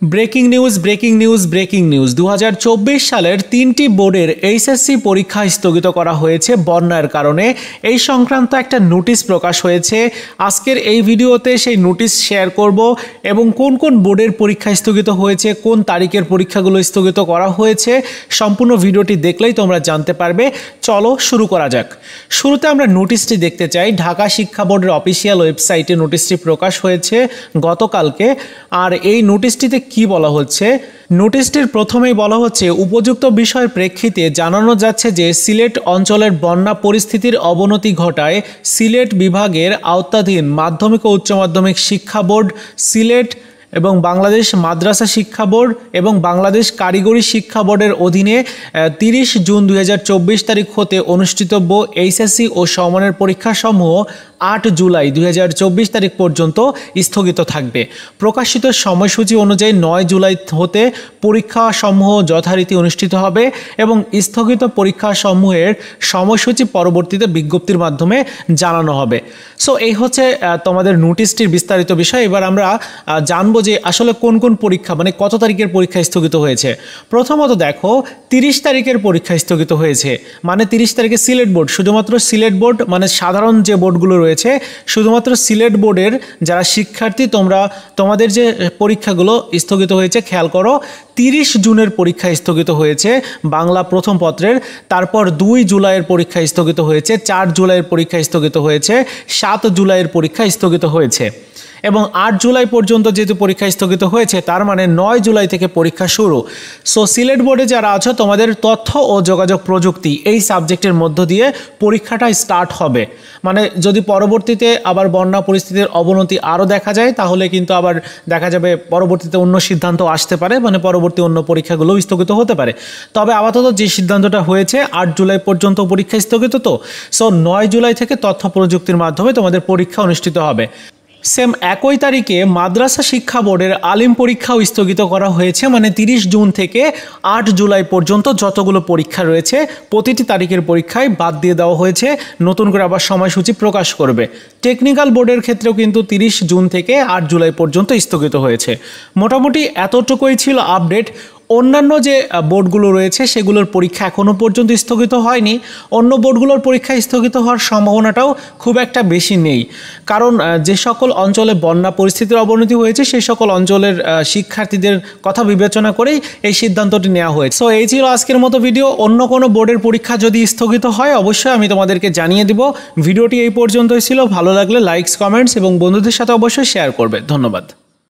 Breaking news 2024 সালের 3টি বোর্ডের এইচএসসি পরীক্ষা স্থগিত করা হয়েছে বন্যার কারণে। এই সংক্রান্ত একটা নোটিশ প্রকাশ হয়েছে। আজকের এই ভিডিওতে সেই নোটিশ শেয়ার করব এবং কোন কোন বোর্ডের পরীক্ষা স্থগিত হয়েছে, কোন তারিখের পরীক্ষাগুলো স্থগিত করা হয়েছে, সম্পূর্ণ ভিডিওটি দেখলেই তোমরা জানতে পারবে। চলো শুরু করা যাক। শুরুতে আমরা নোটিশটি দেখতে চাই। ঢাকা শিক্ষা বোর্ডের অফিসিয়াল ওয়েবসাইটে নোটিশটি প্রকাশ হয়েছে গতকালকে। আর এই নোটিশটিতে কি বলা হচ্ছে, নোটিশটির প্রথমেই বলা হচ্ছে, উপযুক্ত বিষয়ের প্রেক্ষিতে জানানো যাচ্ছে যে সিলেট অঞ্চলের বন্যা পরিস্থিতির অবনতি ঘটায় সিলেট বিভাগের আওতাধীন মাধ্যমিক ও উচ্চ মাধ্যমিক শিক্ষা বোর্ড, সিলেট এবং বাংলাদেশ মাদ্রাসা শিক্ষা বোর্ড এবং বাংলাদেশ কারিগরি শিক্ষা বোর্ডের অধীনে 30 জুন 2024 তারিখ হতে অনুষ্ঠিতব্য এইচএসসি ও সমমানের পরীক্ষাসমূহ 8 জুলাই 2024 তারিখ পর্যন্ত স্থগিত থাকবে। প্রকাশিত সময়সূচি অনুযায়ী 9 জুলাই হতে পরীক্ষাসমূহ যথারীতি অনুষ্ঠিত হবে এবং স্থগিত পরীক্ষাসমূহের সময়সূচি পরবর্তীতে বিজ্ঞপ্তির মাধ্যমে জানানো হবে। সো এই হচ্ছে তোমাদের নোটিশটির বিস্তারিত বিষয়। এবার আমরা জানবো যে আসলে কোন কোন পরীক্ষা, মানে কত তারিখের পরীক্ষা স্থগিত হয়েছে। প্রথমত দেখো, 30 তারিখের পরীক্ষা স্থগিত হয়েছে। মানে 30 তারিখে সিলেট বোর্ড, শুধুমাত্র সিলেট বোর্ড, মানে সাধারণ যে বোর্ডগুলো রয়েছে শুধুমাত্র সিলেট বোর্ডের যারা শিক্ষার্থী, তোমাদের যে পরীক্ষাগুলো স্থগিত হয়েছে খেয়াল করো। 30 জুনের পরীক্ষা স্থগিত হয়েছে বাংলা প্রথম পত্রের, তারপর 2 জুলাইয়ের পরীক্ষা স্থগিত হয়েছে, 4 জুলাইয়ের পরীক্ষা স্থগিত হয়েছে, 7 জুলাইয়ের পরীক্ষা স্থগিত হয়েছে এবং 8 জুলাই পর্যন্ত যেহেতু পরীক্ষা স্থগিত হয়েছে, তার মানে 9 জুলাই থেকে পরীক্ষা শুরু। সো সিলেট বোর্ডে যারা আছো, তোমাদের তথ্য ও যোগাযোগ প্রযুক্তি এই সাবজেক্টের মধ্য দিয়ে পরীক্ষাটা স্টার্ট হবে। মানে যদি পরবর্তীতে আবার বন্যা পরিস্থিতির অবনতি আরও দেখা যায়, তাহলে কিন্তু আবার দেখা যাবে পরবর্তীতে অন্য সিদ্ধান্ত আসতে পারে, মানে পরবর্তী অন্য পরীক্ষাগুলো স্থগিত হতে পারে। তবে আপাতত যে সিদ্ধান্তটা হয়েছে 8 জুলাই পর্যন্ত পরীক্ষা স্থগিত। সো 9 জুলাই থেকে তথ্য প্রযুক্তির মাধ্যমে তোমাদের পরীক্ষা অনুষ্ঠিত হবে। সেম একই তারিখে মাদ্রাসা শিক্ষা বোর্ডের আলিম পরীক্ষাও স্থগিত করা হয়েছে। মানে 30 জুন থেকে 8 জুলাই পর্যন্ত যতগুলো পরীক্ষা রয়েছে প্রতিটি তারিখের পরীক্ষায় বাদ দিয়ে দেওয়া হয়েছে, নতুন করে আবার সময়সূচি প্রকাশ করবে। টেকনিক্যাল বোর্ডের ক্ষেত্রেও কিন্তু 30 জুন থেকে 8 জুলাই পর্যন্ত স্থগিত হয়েছে। মোটামুটি এতটুকুই ছিল আপডেট। অন্যান্য যে বোর্ডগুলো রয়েছে সেগুলোর পরীক্ষা এখনও পর্যন্ত স্থগিত হয়নি। অন্য বোর্ডগুলোর পরীক্ষা স্থগিত হওয়ার সম্ভাবনাটাও খুব একটা বেশি নেই, কারণ যে সকল অঞ্চলে বন্যা পরিস্থিতির অবনতি হয়েছে সেই সকল অঞ্চলের শিক্ষার্থীদের কথা বিবেচনা করেই এই সিদ্ধান্তটি নেওয়া হয়েছে। সো এই ছিল আজকের মতো ভিডিও। অন্য কোনো বোর্ডের পরীক্ষা যদি স্থগিত হয় অবশ্যই আমি তোমাদেরকে জানিয়ে দিব। ভিডিওটি এই পর্যন্তই ছিল। ভালো লাগলে লাইকস, কমেন্টস এবং বন্ধুদের সাথে অবশ্যই শেয়ার করবে। ধন্যবাদ।